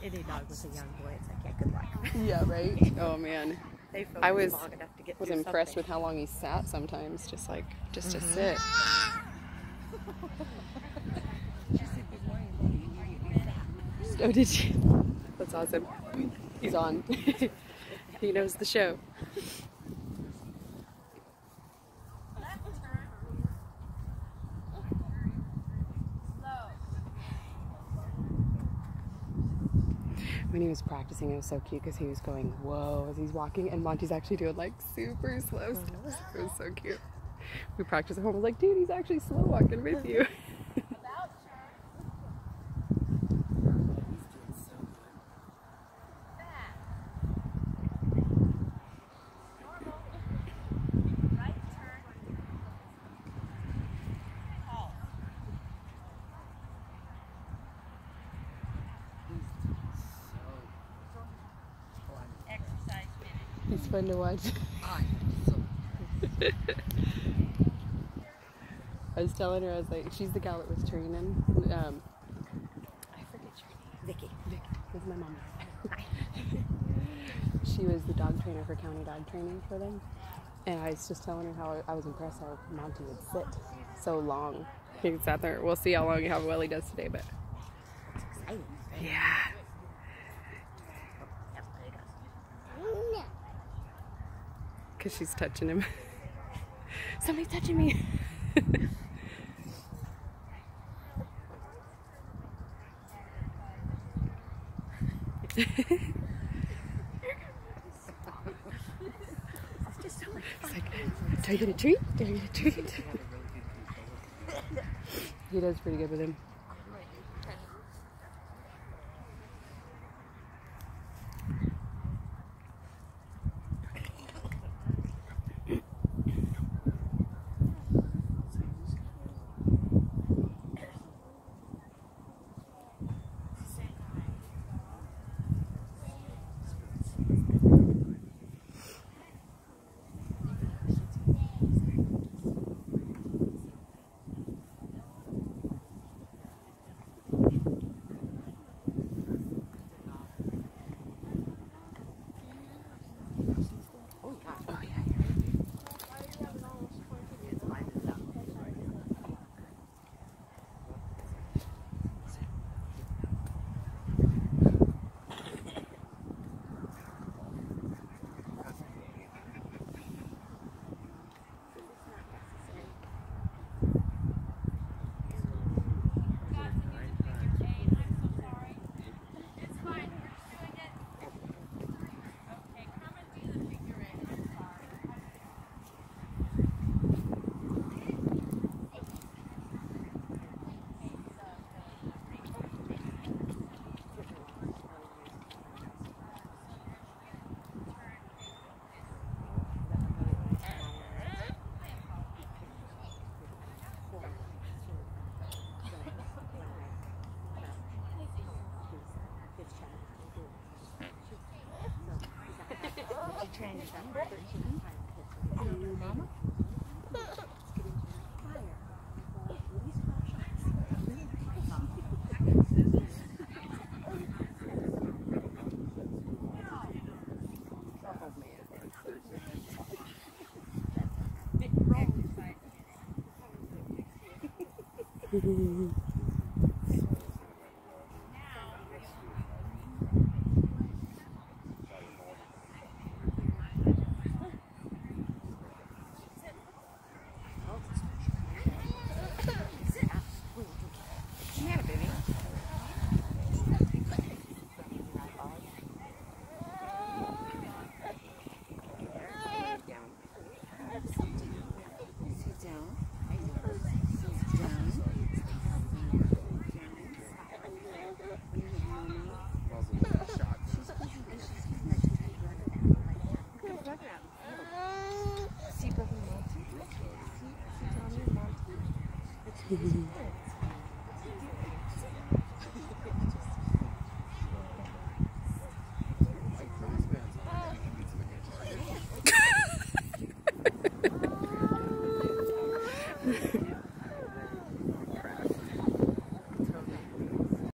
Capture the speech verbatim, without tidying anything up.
any dog with a young boy, it's like, yeah, good luck. Yeah, right? Oh, man. They I was, long enough to get was through impressed something. with how long he sat sometimes, just like, just Mm-hmm. to sit. Oh, did you? That's awesome. He's on. He knows the show. When he was practicing, it was so cute because he was going, whoa, as he's walking, and Monty's actually doing like super slow steps. It was so cute. We practiced at home. I was like, dude, he's actually slow walking with you. He's fun to watch. I was telling her, I was like, she's the gal that was training. Um, I forget your name. Vicky. Vicky. That's my mom. She was the dog trainer for county dog training for them. And I was just telling her how I was impressed how Monty would sit so long. He sat there. We'll see how long, how well he does today, but. It's exciting. Yeah. Because she's touching him. Somebody's touching me. It's like, do I get a treat? Do I get a treat? He does pretty good with him. Mama? Oh, man.